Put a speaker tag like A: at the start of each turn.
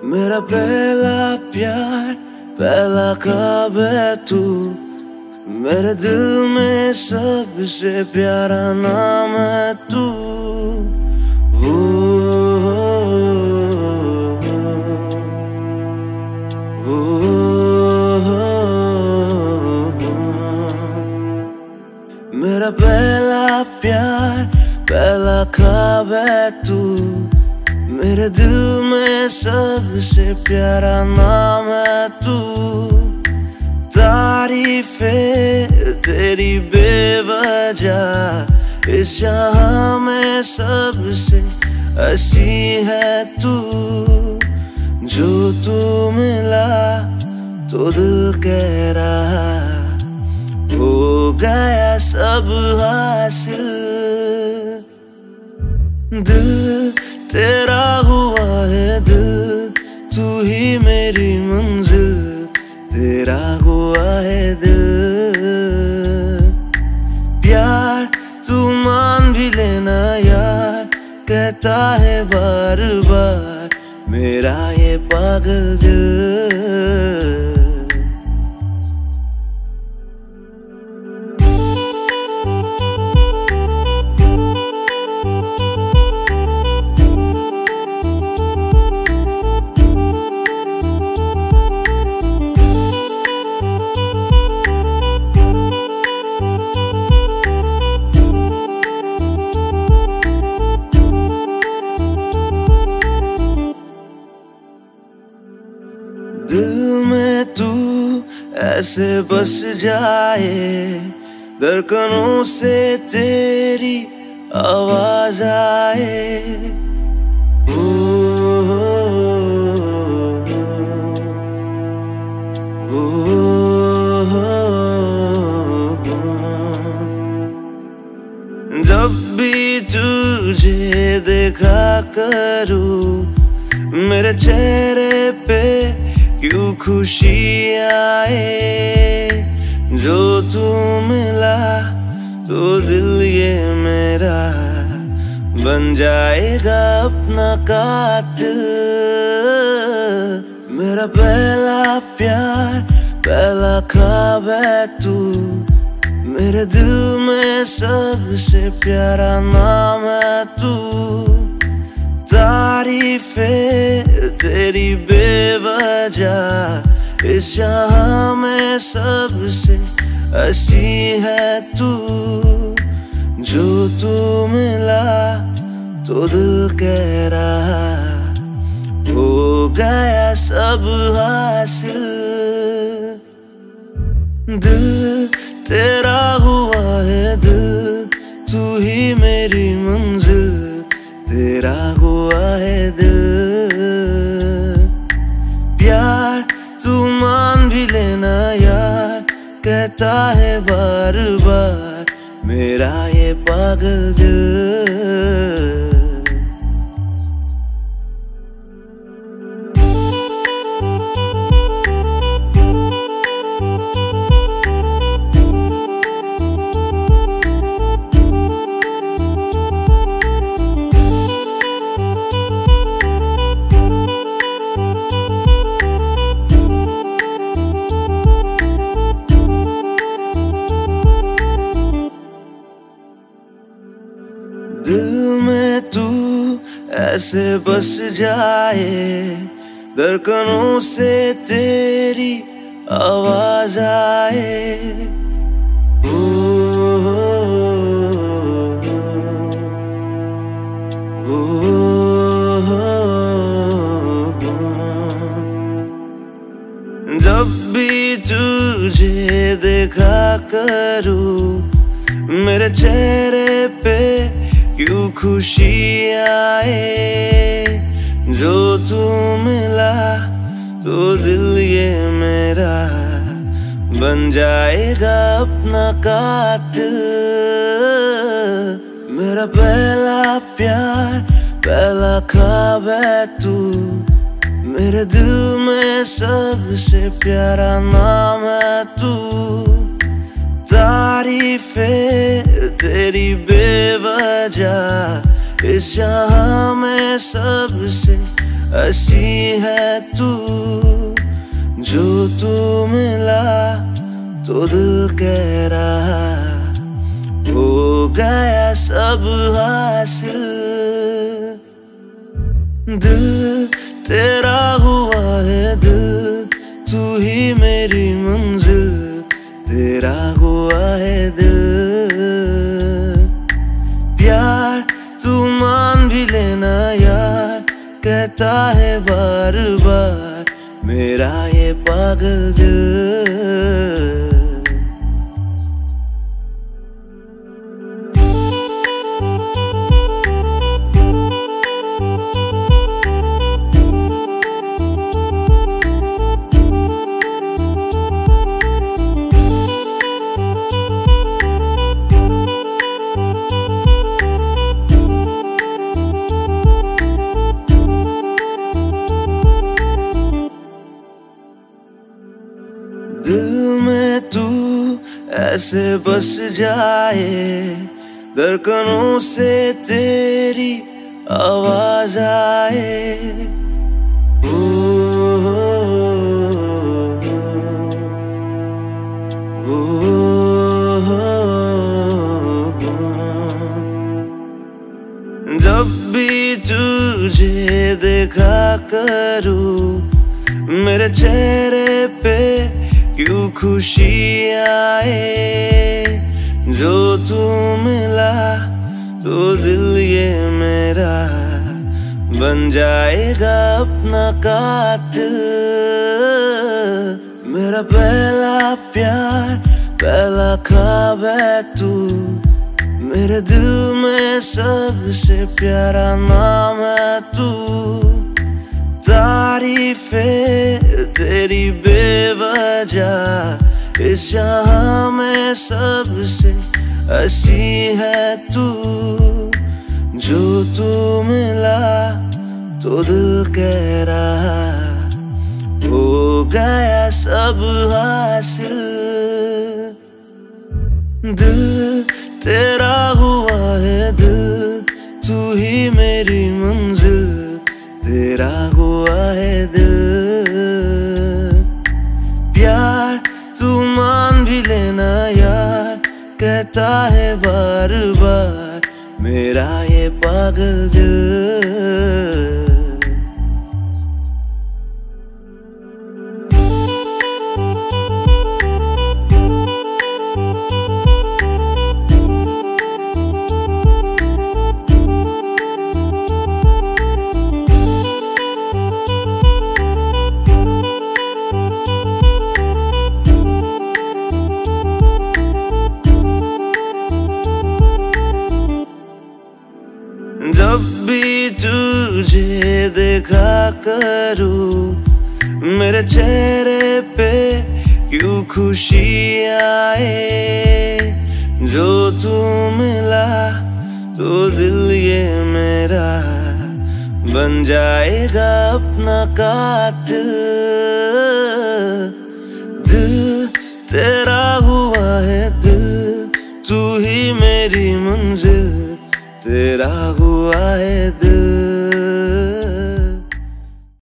A: मेरा पहला प्यार, पहला ख्वाब है तू। मेरे दिल में सबसे प्यारा नाम है तू। वो मेरा पहला प्यार, पहला ख्वाब है तू। मेरे दिल में सबसे प्यारा नाम है तू। तारीफें तेरी बेवजह, इस जहां में सबसे हंसी है तू। जो तू मिला तो दिल कह रहा हो गया सब हासिल। दिल तेरा हुआ है दिल, तू ही मेरी मंजिल। तेरा हुआ है दिल, प्यार तू मान भी लेना यार। कहता है बार बार मेरा ये पागल दिल। दिल में तू ऐसे बस जाए, धड़कनों से तेरी आवाज आए। जब भी तुझे देखा करूं, मेरे चेहरे पे क्यों खुशी आए। जो तू मिला तो दिल ये मेरा बन जाएगा अपना कातिल। मेरा पहला प्यार, पहला ख्वाब है तू। मेरे दिल में सबसे प्यारा नाम है तू। तारीफें तेरी बेवजह, इस जहां में सबसे हंसी है तू। जो तू मिला तो दिल कह रहा हो गया सब हासिल। दिल तेरा हुआ है दिल, तू ही मेरी मंजिल। तेरा हुआ है दिल, प्यार तू मान भी लेना यार। कहता है बार बार मेरा ये पागल दिल। दिल में तू ऐसे बस जाए, धड़कनों से तेरी आवाज आए। जब भी तुझे देखा करूं, मेरे चेहरे पे क्यों खुशी आए। जो तू मिला तो दिल ये मेरा बन जाएगा अपना कातिल। मेरा पहला प्यार, पहला ख्वाब है तू। मेरे दिल में सबसे प्यारा नाम है तू। तारीफें तेरी बेवजह, इस जहां में सबसे हंसी है तू। जो तू मिला तो दिल कह रहा हो गया सब हासिल। दिल तेरा हुआ है दिल, तू ही मेरी मंजिल, तेरा हुआ है दिल। प्यार तू मान भी लेना यार, कहता है बार बार मेरा ये पागल दिल। दिल में तू ऐसे बस जाए, धड़कनों से तेरी आवाज आए। ओ, ओ, जब भी तुझे देखा करूं, मेरे चेहरे पे क्यों खुशी आए। जो तू मिला तो दिल ये मेरा बन जाएगा अपना कातिल। मेरा पहला प्यार पहला ख्वाब है तू, मेरे दिल में सबसे प्यारा नाम है तू। तारीफें तेरी बेवजह, इस जहां में सबसे हंसी है तू। जो तू मिला तो दिल कह रहा हो गया सब हासिल। दिल तेरा हुआ है दिल, तू ही मेरी मंजिल, तेरा हुआ है दिल। प्यार तू मान भी लेना यार, कहता है बार बार मेरा ये पागल दिल। जब भी तुझे देखा करूं, मेरे चेहरे पे क्यों खुशी आए। जो तू मिला तो दिल ये मेरा बन जाएगा अपना कातिल।